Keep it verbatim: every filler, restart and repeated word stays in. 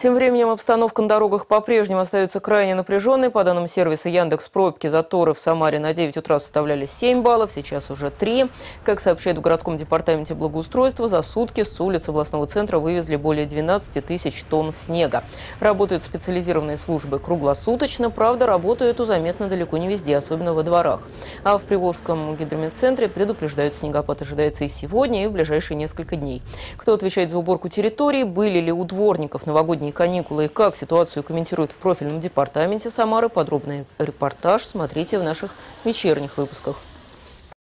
Тем временем обстановка на дорогах по-прежнему остается крайне напряженной. По данным сервиса Яндекс, пробки, заторы в Самаре на девять утра составляли семь баллов, сейчас уже три. Как сообщают в городском департаменте благоустройства, за сутки с улиц областного центра вывезли более двенадцати тысяч тонн снега. Работают специализированные службы круглосуточно, правда, работу эту заметно далеко не везде, особенно во дворах. А в Приволжском гидрометцентре предупреждают, снегопад ожидается и сегодня, и в ближайшие несколько дней. Кто отвечает за уборку территории, были ли у дворников новогодние каникулы и как ситуацию комментируют в профильном департаменте Самары, подробный репортаж смотрите в наших вечерних выпусках.